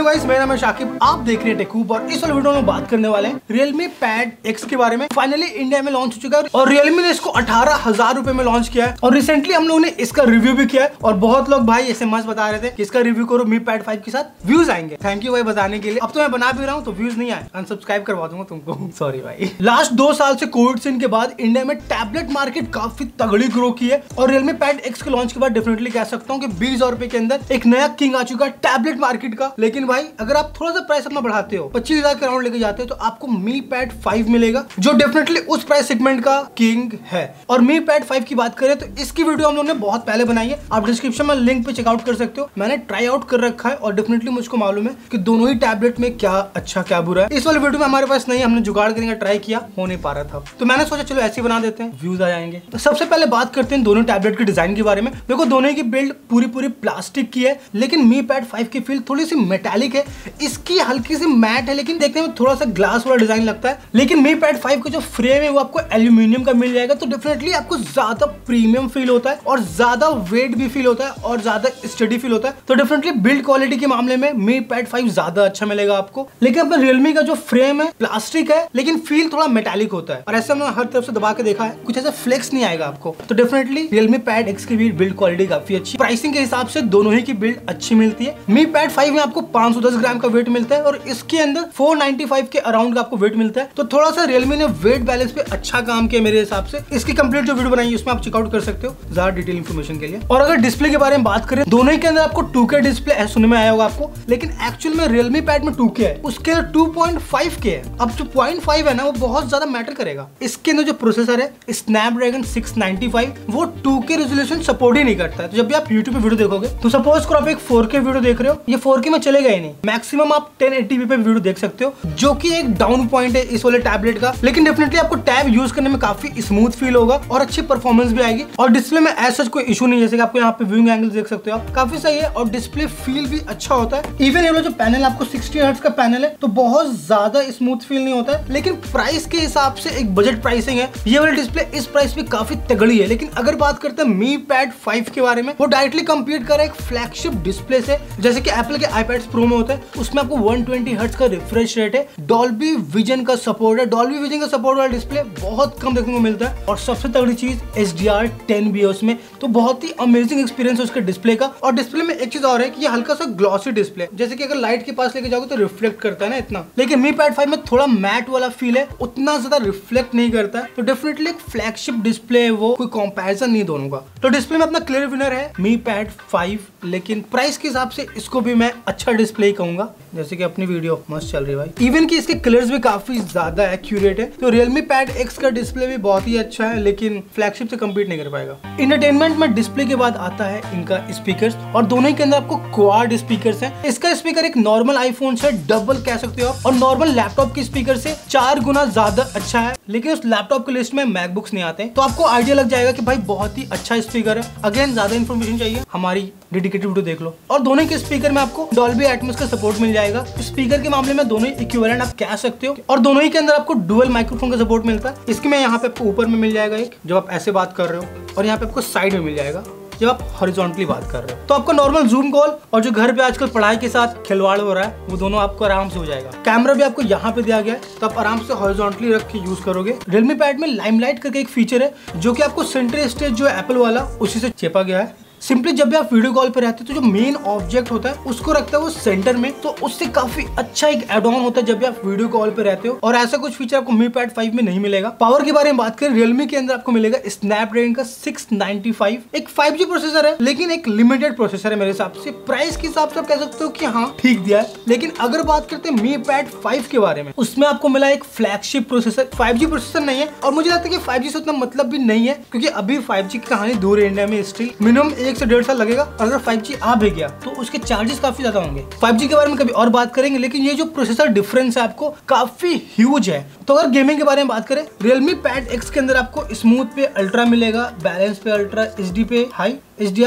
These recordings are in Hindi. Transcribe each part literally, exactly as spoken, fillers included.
हेलो गाइस, मेरा नाम है शाकिब, आप देख रहे हैं टेकूब और इस वाले वीडियो में बात करने वाले हैं Realme Pad X के बारे में। फाइनली इंडिया में लॉन्च हो चुका है और Realme ने इसको अठारह हजार रुपए में लॉन्च किया है और रिसेंटली हम लोगों ने इसका रिव्यू भी किया है और बहुत लोग भाई ऐसे मस्त बता रहे थे कि इसका रिव्यू करो, Mi Pad फाइव के साथ व्यूज आएंगे। थैंक यू भाई बताने के लिए। अब तो मैं बना भी रहा हूँ तो व्यूज नहीं आए, अनसब्सक्राइब करवा दूंगा तुमको, सॉरी भाई। लास्ट दो साल से कोविड सीन के बाद इंडिया में टैबलेट मार्केट काफी तगड़ी ग्रो की है और Realme Pad X के लॉन्च के बाद डेफिनेटली कह सकता हूँ कि बीस हजार रुपए के अंदर एक नया किंग आ चुका है टैबलेट मार्केट का। लेकिन भाई अगर आप थोड़ा सा प्राइस अपना बढ़ाते हो, पच्चीस हजार के राउंड लेके जाते हो, तो आपको Mi Pad फाइव मिलेगा जो डेफिनेटली उस प्राइस सेगमेंट का किंग है। और Mi Pad फाइव की बात करें तो इसकी वीडियो हम लोगों ने बहुत पहले बनाई है, आप डिस्क्रिप्शन में लिंक पे चेकआउट कर सकते हो। मैंने ट्राई आउट कर रखा है और डेफिनेटली मुझको मालूम है कि दोनों ही टैबलेट में क्या अच्छा क्या बुरा है। इस वाले वीडियो में हमारे पास नहीं, हमने जुगाड़ करने का ट्राई किया, हो नहीं पा रहा था, तो मैंने सोचा चलो ऐसे ही बना देते हैं, व्यूज आ जाएंगे। तो सबसे पहले बात करते हैं दोनों टैबलेट के डिजाइन के बारे में। देखो दोनों की बिल्ड पूरी पूरी प्लास्टिक की है, लेकिन Mi Pad फाइव की फील थोड़ी सी मेटालिक है, इसकी हल्की सी मैट है, लेकिन देखने में थोड़ा सा ग्लास वाला डिजाइन लगता है। लेकिन Mi Pad फाइव का जो फ्रेम है वो आपको एल्यूमिनियम का मिल जाएगा, तो डेफिनेटली आपको ज्यादा प्रीमियम फील होता है और ज्यादा वेट भी फील होता है और ज्यादा स्टडी फील होता है। तो डेफिनेटली बिल्ड क्वालिटी के मामले में Mi Pad फाइव ज्यादा अच्छा मिलेगा आपको। लेकिन अपना Realme का जो फ्रेम है प्लास्टिक है, लेकिन फील थोड़ा मेटालिक होता है और ऐसे हमने हर तरफ से दबा के देखा है, कुछ ऐसा फ्लेक्स नहीं आएगा आपको। तो डेफिनेटली Realme Pad X की भी बिल्ड क्वालिटी काफी अच्छी, प्राइसिंग के हिसाब से दोनों ही की बिल्ड अच्छी मिलती है। Mi Pad फाइव में आपको पाँच सौ दस ग्राम का वेट मिलता है और इसके अंदर चार सौ पचानवे के अराउंड का आपको वेट मिलता है। तो थोड़ा सा Realme ने वेट बैलेंस पे अच्छा काम किया मेरे हिसाब से। इसकी कंप्लीट जो वीडियो बनाई है उसमें आप चेकआउट कर सकते हो ज्यादा डिटेल इंफॉर्मेशन के लिए। और अगर डिस्प्ले के बारे में बात करें, दोनों ही के अंदर आपको टू के डिस्प्ले सुनने में आया होगा आपको, लेकिन एक्चुअल में Realme Pad में टू के है, उसके अंदर टू पॉइंट फाइव के है। अब जो पॉइंट फाइव है ना वो बहुत ज्यादा मैटर करेगा। इसके अंदर जो प्रोसेसर है Snapdragon सिक्स नाइंटी फाइव, वो टू के रेजोल्यूशन सपोर्ट ही नहीं करता है। तो जब भी आप YouTube पे वीडियो देखोगे तो सपोज करो आप एक फोर के वीडियो देख रहे हो, ये फोर के में चलेगा ही नहीं, मैक्सिमम आप टेन एटी पी पे वीडियो देख सकते हो, जो कि एक डाउन पॉइंट है इस वाले टैबलेट का। लेकिन डेफिनेटली आपको टैब यूज करने में काफी स्मूथ फील होगा और अच्छी परफॉर्मेंस भी आएगी और डिस्प्ले में ऐसा कोई इशू नहीं, जैसे कि आपको यहाँ पे व्यूइंग एंगल देख सकते हो आप, काफी सही है और डिस्प्ले फील भी अच्छा होता है। इवन ये वाला जो पैनल आपको सिक्सटी हर्ट्ज का पैनल है, तो बहुत ज्यादा स्मूथ फील नहीं होता है, लेकिन प्राइस के हिसाब से एक बजट प्राइसिंग है। ये वाली डिस्प्ले इस प्राइस पे काफी तगड़ी है। लेकिन अगर बात करते हैं Mi Pad फाइव के बारे में, वो डायरेक्टली कंपीट कर रहा है एक फ्लैगशिप डिस्प्ले से, जैसे कि एप्पल के iPads Pro में होता है। उसमें आपको वन ट्वेंटी हर्ट्ज का रिफ्रेश रेट है, डॉल्बी विजन का सपोर्ट है। डॉल्बी विजन का सपोर्ट वाला डिस्प्ले बहुत कम देखने को मिलता है और सबसे तगड़ी चीज एच डी आर टेन भी है उसमें, तो बहुत ही अमेजिंग एक्सपीरियंस है उसके डिस्प्ले का। और डिस्प्ले में एक चीज और है कि ये हल्का सा ग्लॉसी डिस्प्ले, जैसे कि अगर लाइट के पास लेके जाओगे तो रिफ्लेक्ट करता है ना इतना, लेकिन Mi Pad फाइव में थोड़ा मैट वाला फील है, उतना ज्यादा रिफ्लेक्ट नहीं करता है। तो डेफिनेटली एक फ्लैगशिप डिस्प्ले है वो, कोई कंपैरिजन नहीं दोनों का। तो डिस्प्ले में अपना क्लियर विनर है Mi Pad फाइव, लेकिन प्राइस के हिसाब से इसको भी मैं अच्छा डिस्प्ले ही कहूंगा, जैसे कि अपनी वीडियो मस्त चल रही है भाई। इवन कि इसके कलर्स भी काफी ज्यादा एक्यूरेट है। तो Realme Pad X का डिस्प्ले भी बहुत ही अच्छा है, लेकिन फ्लैगशिप से कम्पीट नहीं कर पाएगा। इंटरटेनमेंट में डिस्प्ले के बाद आता है इनका स्पीकर्स और दोनों ही के अंदर आपको क्वाड स्पीकर्स हैं। इसका स्पीकर एक नॉर्मल आईफोन से डबल कह सकते हो आप और नॉर्मल लैपटॉप के स्पीकर से चार गुना ज्यादा अच्छा है। लेकिन उस लैपटॉप की लिस्ट में मैकबुक्स नहीं आते, तो आपको आइडिया लग जाएगा कि भाई बहुत ही अच्छा स्पीकर है। अगेन ज्यादा इन्फॉर्मेशन चाहिए, हमारी डेडिकेटेड वीडियो देख लो। और दोनों के स्पीकर में आपको डॉल्बी एटमॉस का सपोर्ट मिल जाएगा। स्पीकर के मामले में दोनों ही इक्विवेलेंट आप कह सकते हो और दोनों ही के अंदर आपको डुअल माइक्रोफोन का सपोर्ट मिलता है। इसके में यहाँ पे आपको ऊपर में मिल जाएगा एक, जब आप ऐसे बात कर रहे हो, और यहाँ पे आपको साइड में मिल जाएगा जब आप हॉरिजॉन्टली बात कर रहे हो। तो आपका नॉर्मल जूम कॉल और जो घर पे आजकल पढ़ाई के साथ खिलवाड़ हो रहा है, वो दोनों आपको आराम से हो जाएगा। कैमरा भी आपको यहाँ पे दिया गया है, तो आप आराम से हॉरिजॉन्टली रख के यूज करोगे। Realme Pad में लाइमलाइट करके एक फीचर है, जो कि आपको सेंटर स्टेज जो एप्पल वाला उसी से चेपा गया है। सिंपली जब भी आप वीडियो कॉल पे रहते हो तो जो मेन ऑब्जेक्ट होता है उसको रखता है वो सेंटर में, तो उससे काफी अच्छा एक एड ऑन होता है जब भी आप वीडियो कॉल पे रहते हो। और ऐसा कुछ फीचर आपको Mi Pad फाइव में नहीं मिलेगा। पावर के बारे में बात करें, Realme के अंदर आपको मिलेगा Snapdragon का सिक्स नाइंटी फाइव, एक फाइव जी प्रोसेसर है, लेकिन एक लिमिटेड प्रोसेसर है मेरे हिसाब से। प्राइस के हिसाब से आप कह सकते हो कि हाँ ठीक दिया है। लेकिन अगर बात करते हैं Mi Pad फाइव के बारे में, उसमें आपको मिला एक flagship processor, five G processor नहीं है और मुझे लगता है कि फाइव जी से उतना मतलब भी नहीं है, क्योंकि अभी फाइव जी की कहानी दूर है इंडिया में, स्टिल मिनिमम एक से डेढ़ साल लगेगा। अगर फाइव जी आ भी गया तो उसके चार्जेस काफी ज्यादा होंगे। फाइव जी के बारे में कभी और बात करेंगे, लेकिन ये जो प्रोसेसर डिफरेंस है आपको काफी ह्यूज है। तो अगर गेमिंग के बारे में बात करें, Realme Pad X के अंदर आपको स्मूथ पे अल्ट्रा मिलेगा, बैलेंस पे अल्ट्रा, एच डी पे हाई, एच डी आर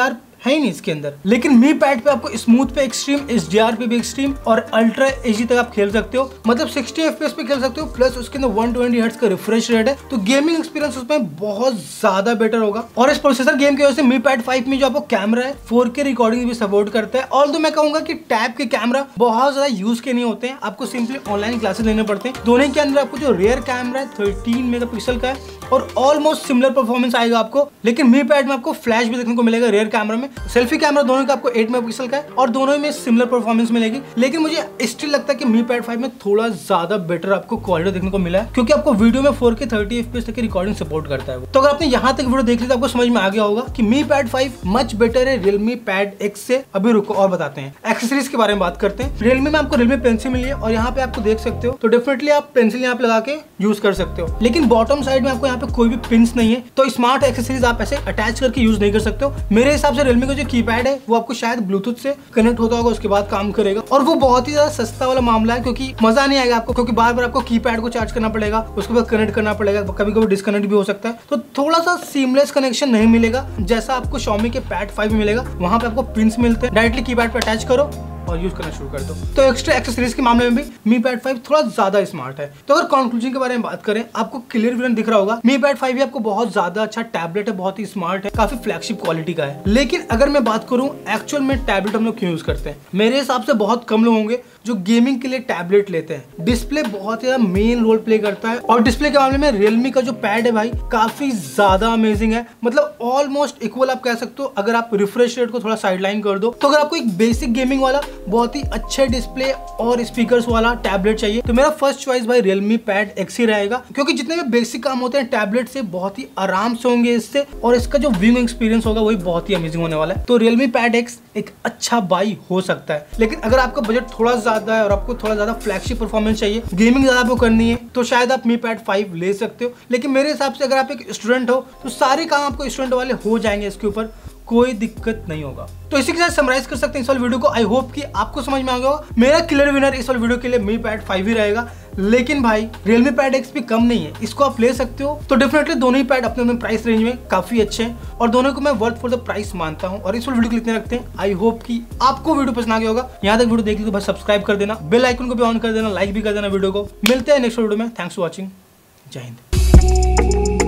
है ही नहीं इसके अंदर। लेकिन मी पैड पे आपको स्मूथ पे एक्सट्रीम, एच डी आर पे भी एक्सट्रीम और अल्ट्रा एच डी तक आप खेल सकते हो, मतलब सिक्सटी एफ पी एस पे खेल सकते हो, प्लस उसके अंदर वन ट्वेंटी हर्ट्ज का रिफ्रेश रेट है, तो गेमिंग एक्सपीरियंस उसमें बहुत ज्यादा बेटर होगा। और इस प्रोसेसर गेम की वजह से मी पैड फाइव में जो आपको कैमरा है फोर के रिकॉर्डिंग भी सपोर्ट करता है। और तो मैं कहूंगा कि टैब के कैमरा बहुत ज्यादा यूज के नहीं होते हैं, आपको सिंपली ऑनलाइन क्लासेस लेने पड़ते हैं। दोनों के अंदर आपको जो रियर कैमरा है थर्टीन मेगापिक्सल का है और ऑलमोस्ट सिमिलर परफॉर्मेंस आएगा आपको। लेकिन मी पैड में आपको फ्लैश भी देखने को मिलेगा रियर कैमरा में, सेल्फी कैमरा दोनों का आपको एट मेगापिक्सल का है और दोनों में सिमिलर परफॉर्मेंस मिलेगी। लेकिन मुझे स्टिल लगता है कि मी पैड फाइव में थोड़ा ज्यादा बेटर आपको क्वालिटी देखने को मिला है, क्योंकि आपको वीडियो में फोर के थर्टी एफ पी एस तक की रिकॉर्डिंग सपोर्ट करता है। तो अगर आपने यहाँ तक वीडियो देख ली तो आपको समझ में आ गया होगा कि Mi Pad five much better है रियलमी पैड एक्स से। अभी रुको और बताते हैं, एक्सेसरीज के बारे में बात करते हैं। रियलमी में आपको रियलमी पेंसिल मिली है और यहाँ पे आपको देख सकते हो, तो डेफिनेटली आप पेंसिल यहाँ पे लगा के यूज कर सकते हो। लेकिन बॉटम साइड में आपको यहाँ पे कोई भी पिंस नहीं है, तो स्मार्ट एक्सेसरीज आप ऐसे अटैच करके यूज नहीं कर सकते हो। मेरे हिसाब से रियलमी का जो कीपैड है वो आपको शायद ब्लूटूथ से कनेक्ट होता होगा, उसके बाद काम करेगा। और वो बहुत ही ज्यादा सस्ता वाला मामला है, क्योंकि मजा नहीं आएगा आपको, क्योंकि बार बार आपको कीपैड को चार्ज करना पड़ेगा, उसके बाद कनेक्ट करना पड़ेगा, कभी कभी डिस्कनेक्ट भी हो सकता है। तो थोड़ा सा सीमलेस कनेक्शन नहीं मिलेगा जैसा आपको Xiaomi के पैड फाइव में मिलेगा। वहां पे आपको पिंस मिलते हैं, डायरेक्टली कीपैड पे अटैच करो और यूज करना शुरू कर दो। तो एक्स्ट्रा एक्सेसरीज के मामले में भी मी पैड फाइव थोड़ा ज्यादा स्मार्ट है। तो अगर कंक्लूजन के बारे में बात करें, आपको क्लियर विजन दिख रहा होगा, मी पैड फाइव भी आपको बहुत ज्यादा अच्छा टैबलेट है, बहुत ही स्मार्ट है, काफी फ्लैगशिप क्वालिटी का है। लेकिन अगर मैं बात करूं एक्चुअल में टैबलेट हम लोग क्यों यूज करते हैं, मेरे हिसाब से बहुत कम लोग होंगे जो गेमिंग के लिए टैबलेट लेते हैं। डिस्प्ले बहुत ज्यादा मेन रोल प्ले करता है और डिस्प्ले के मामले में रियलमी का जो पैड है भाई काफी ज्यादा अमेजिंग है, मतलब ऑलमोस्ट इक्वल आप कह सकते हो। अगर आप रिफ्रेश रेट को थोड़ा साइडलाइन कर दो, तो अगर आपको एक बेसिक गेमिंग वाला बहुत ही अच्छे डिस्प्ले और स्पीकर्स वाला टैबलेट चाहिए, तो मेरा फर्स्ट चॉइस भाई रियलमी पैड एक्स ही रहेगा, क्योंकि जितने भी बेसिक काम होते हैं टैबलेट से बहुत ही आराम से होंगे इससे, और इसका जो व्यूइंग एक्सपीरियंस होगा वही बहुत ही अमेजिंग होने वाला है। तो रियलमी पैड एक्स एक अच्छा बाई हो सकता है। लेकिन अगर आपका बजट थोड़ा ज्यादा है और आपको थोड़ा ज्यादा फ्लैगशिप परफॉर्मेंस चाहिए, गेमिंग ज्यादा आपको करनी है, तो शायद आप मी पैड फाइव ले सकते हो। लेकिन मेरे हिसाब से अगर आप एक स्टूडेंट हो तो सारे काम आपको स्टूडेंट वाले हो जाएंगे, इसके ऊपर कोई दिक्कत नहीं होगा। तो इसी के साथ समराइज कर सकते हैं इस वाले वीडियो को। आई होप कि आपको समझ में आ गया होगा। मेरा क्लियर विनर इस वाले वीडियो के लिए मी पैड फाइव ही रहेगा। लेकिन भाई रियलमी पैड एक्स भी कम नहीं है, इसको आप ले सकते हो। तो डेफिनेटली दोनों ही पैड अपने अपने प्राइस रेंज में काफी अच्छे हैं और दोनों को मैं वर्थ फॉर द प्राइस मानता हूं। और इस वाले वीडियो को इतने रखते हैं। आई होप कि आपको वीडियो पसंद आ गया होगा। यहाँ तक वीडियो देख ली तो भाई सब्सक्राइब कर देना, बेल आइकन को भी ऑन कर देना, लाइक भी कर देना वीडियो को। मिलते हैं नेक्स्ट वीडियो में। Thanks for watching. जय हिंद।